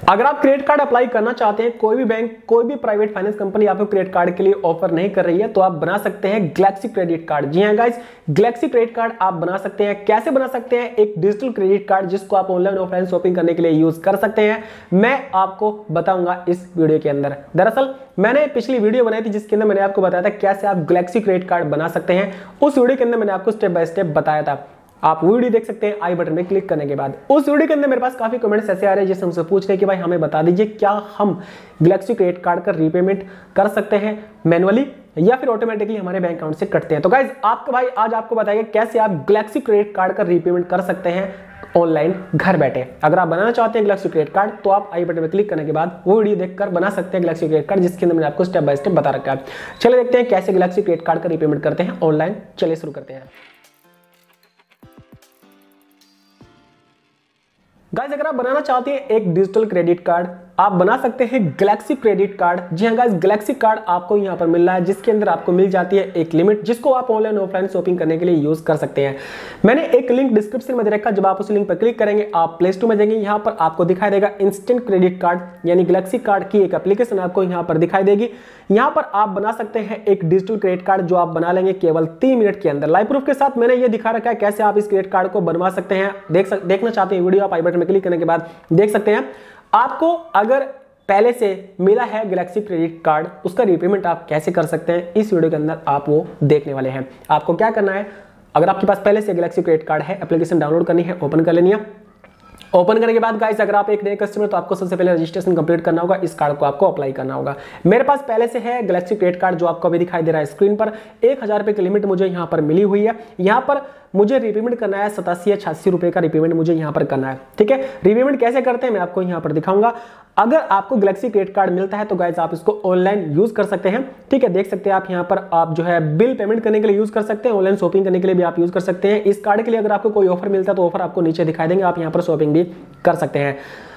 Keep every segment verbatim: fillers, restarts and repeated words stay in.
अगर आप credit card apply करना चाहते हैं, कोई भी बैंक, कोई भी प्राइवेट फाइनेंस कंपनी आपको क्रेडिट कार्ड के लिए ऑफर नहीं कर रही है, तो आप बना सकते हैं गैलेक्सी क्रेडिट कार्ड। जी हां गाइस, गैलेक्सी क्रेडिट कार्ड आप बना सकते हैं। कैसे बना सकते हैं? एक डिजिटल क्रेडिट कार्ड जिसको आप ऑनलाइन ऑफलाइन शॉपिंग करने के लिए यूज कर सकते हैं, मैं आपको बताऊंगा इस वीडियो के अंदर। दरअसल मैंने पिछली वीडियो बनाई थी जिसके अंदर मैंने आपको बताया था कैसे आप गैलेक्सी क्रेडिट कार्ड बना सकते हैं। उस वीडियो के अंदर मैंने आपको स्टेप बाय स्टेप बताया था, आप वीडियो देख सकते हैं आई बटन में क्लिक करने के बाद। उस वीडियो के अंदर मेरे पास काफी कमेंट्स ऐसे आ रहे हैं जिससे हमसे पूछ रहे हैं कि भाई हमें बता दीजिए क्या हम गैलेक्सी क्रेडिट कार्ड का रीपेमेंट कर सकते हैं मैनुअली या फिर ऑटोमेटिकली हमारे बैंक अकाउंट से कटते हैं। तो गाइज आपका भाई आज आपको बताएगा कैसे आप गैलेक्सी क्रेडिट कार्ड का रीपेमेंट कर सकते हैं ऑनलाइन घर बैठे। अगर आप बनाना चाहते हैं गैलेक्सी क्रेडिट कार्ड तो आप आई बटन में क्लिक करने के बाद वो वीडियो देखकर बना सकते हैं गैलेक्सी क्रेडिट कार्ड जिसके अंदर मैंने आपको स्टेप बाय स्टेप बता रखा है। चलिए देखते हैं कैसे गैलेक्सी क्रेडिट कार्ड का रीपेमेंट करते हैं ऑनलाइन। चलिए शुरू करते हैं। गाइस अगर आप बनाना चाहते हैं एक डिजिटल क्रेडिट कार्ड, आप बना सकते हैं गैलेक्सी क्रेडिट कार्ड। जी हां गाइस, गैलेक्सी कार्ड आपको यहां पर मिल रहा है जिसके अंदर आपको मिल जाती है एक लिमिट जिसको आप ऑनलाइन ऑफलाइन शॉपिंग करने के लिए यूज कर सकते हैं। मैंने एक लिंक डिस्क्रिप्शन में दे रखा, जब आप उस लिंक पर क्लिक करेंगे आप प्ले स्टोर में जाएंगे, यहां पर आपको दिखाई देगा इंस्टेंट क्रेडिट कार्ड यानी गैलेक्सी कार्ड की एक एप्लीकेशन आपको यहां पर दिखाई देगी। यहां पर आप बना सकते हैं एक डिजिटल क्रेडिट कार्ड जो आप बना लेंगे केवल तीन मिनट के अंदर। लाइव प्रूफ के साथ मैंने ये दिखा रखा है कैसे आप इस क्रेडिट कार्ड को बनवा सकते हैं। देख सक, देखना चाहते हैं वीडियो, आप आई बटन में क्लिक करने के बाद देख सकते हैं। आपको अगर पहले से मिला है गैलेक्सी क्रेडिट कार्ड, उसका रीपेमेंट आप कैसे कर सकते हैं इस वीडियो के अंदर आप वो देखने वाले हैं। आपको क्या करना है, अगर आपके पास पहले से गैलेक्सी क्रेडिट कार्ड है, एप्लीकेशन डाउनलोड करनी है, ओपन कर लेनी है। ओपन करने के बाद गाइस अगर आप एक नए कस्टमर तो आपको सबसे पहले रजिस्ट्रेशन कंप्लीट करना होगा, इस कार्ड को आपको अप्लाई करना होगा। मेरे पास पहले से है गैलेक्सी क्रेडिट कार्ड जो आपको अभी दिखाई दे रहा है स्क्रीन पर। एक हजार रुपए की लिमिट मुझे यहाँ पर मिली हुई है। यहाँ पर मुझे रीपेमेंट करना है सतासी या छियासी रुपए का रीपेमेंट मुझे यहाँ पर करना है। ठीक है, रीपेमेंट कैसे करते हैं मैं आपको यहाँ पर दिखाऊंगा। अगर आपको गैलेक्सी क्रेडिट कार्ड मिलता है तो गाइस आप इसको ऑनलाइन यूज कर सकते हैं। ठीक है, देख सकते हैं आप यहाँ पर आप जो है बिल पेमेंट करने के लिए यूज कर सकते हैं, ऑनलाइन शॉपिंग करने के लिए भी आप यूज कर सकते हैं। इस कार्ड के लिए अगर आपको कोई ऑफर मिलता है तो ऑफर आपको नीचे दिखाई देंगे, आप यहाँ पर शॉपिंग भी कर सकते हैं।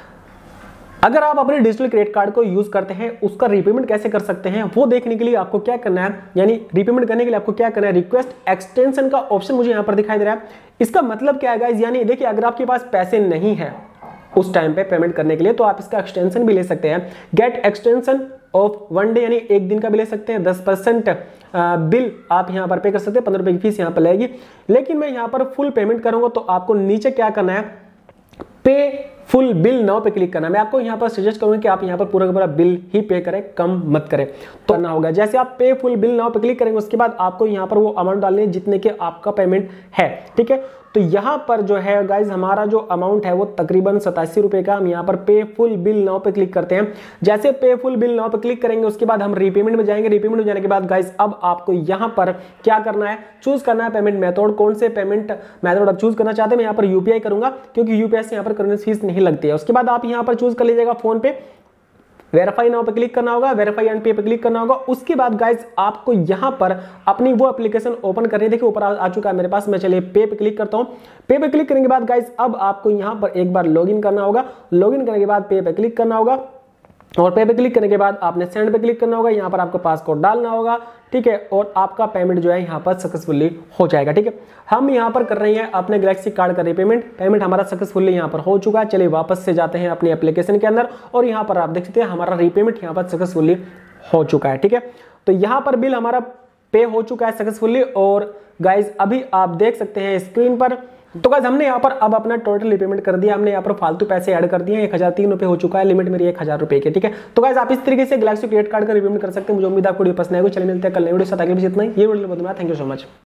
अगर आप अपने डिजिटल क्रेडिट कार्ड को यूज करते हैं उसका रीपेमेंट कैसे कर सकते हैं वो देखने के लिए आपको क्या करना है, यानी रीपेमेंट करने के लिए आपको क्या करना है, रिक्वेस्ट एक्सटेंशन का ऑप्शन मुझे यहाँ पर दिखाई दे रहा है। इसका मतलब क्या है गाइस, यानी देखिए अगर आपके पास पैसे नहीं है उस टाइम पे पेमेंट करने के लिए तो आप इसका एक्सटेंशन भी ले सकते हैं। Get extension of one day यानी एक दिन का भी ले सकते हैं। दस परसेंट बिल आप यहाँ पर पे कर सकते हैं, पंद्रह रुपए की फीस यहाँ पर लगेगी। लेकिन मैं यहाँ पर फुल पेमेंट करूंगा तो आपको नीचे क्या करना है, पे फुल बिल नाउ पे क्लिक करना है। मैं आपको यहाँ पर सजेस्ट करूंगा कि आप यहाँ पर पूरा का पूरा बिल ही पे करें, कम मत करें तो करना होगा। जैसे आप पे फुल बिल नाउ पे क्लिक करेंगे उसके बाद आपको यहाँ पर वो अमाउंट डालनी है जितने के आपका पेमेंट है। ठीक है, तो यहाँ पर जो है गाइज हमारा जो अमाउंट है वो तकरीबन सतासी रुपए का। हम यहाँ पर पे फुल बिल नाउ पे क्लिक करते हैं। जैसे पे फुल बिल नाउ पे क्लिक करेंगे उसके बाद हम रीपेमेंट में जाएंगे। रीपेमेंट में जाने के बाद गाइज अब आपको यहाँ पर क्या करना है, चूज करना है पेमेंट मेथड। कौन से पेमेंट मेथड आप चूज करना चाहते हैं, मैं यहाँ पर यूपीआई करूंगा क्योंकि यूपीआई से यहाँ पर करने फीस नहीं लगती है। उसके बाद आप यहाँ पर चूज कर लीजिएगा फोन पे, वेरीफाई नाउ पे क्लिक करना होगा, वेरीफाई एंड पे पे क्लिक करना होगा। उसके बाद गाइज आपको यहां पर अपनी वो एप्लीकेशन ओपन करनी है। देखिए ऊपर आ, आ चुका है मेरे पास। मैं चलिए पे पे क्लिक करता हूं। पे पे क्लिक करने के बाद गाइज अब आपको यहां पर एक बार लॉगिन करना होगा। लॉगिन करने के बाद पे पे क्लिक करना होगा और पे पे क्लिक करने के बाद आपने सेंड पे क्लिक करना होगा। यहाँ पर आपको पासकोड डालना होगा। ठीक है, और आपका पेमेंट जो है यहाँ पर सक्सेसफुली हो जाएगा। ठीक है, हम यहाँ पर कर रहे हैं अपने गैलेक्सी कार्ड का रीपेमेंट। पेमेंट हमारा सक्सेसफुली यहाँ पर हो चुका है। चलिए वापस से जाते हैं अपनी एप्लीकेशन के अंदर और यहाँ पर आप देख सकते हैं हमारा रीपेमेंट यहाँ पर सक्सेसफुली हो चुका है। ठीक है, तो यहाँ पर बिल हमारा पे हो चुका है सक्सेसफुली। और गाइज अभी आप देख सकते हैं स्क्रीन पर, तो गाइस हमने यहाँ पर अब अपना टोटल रीपेमेंट कर दिया। हमने यहाँ पर फालतू पैसे ऐड कर दिए, एक हजार तीन रुपए हो चुका है। लिमिट मेरी एक हजार रुपए की। ठीक है, तो गाइस आप इस तरीके से गैलेक्सी क्रेडिट कार्ड का रीपेमेंट कर सकते हैं। मुझे उम्मीद है आपको वीडियो पसंद आएगी। चलिए मिलते हैं कल नई वीडियो साथ, आगे भी इतना ही। ये वीडियो बहुत धन्यवाद, थैंक यू सो मच।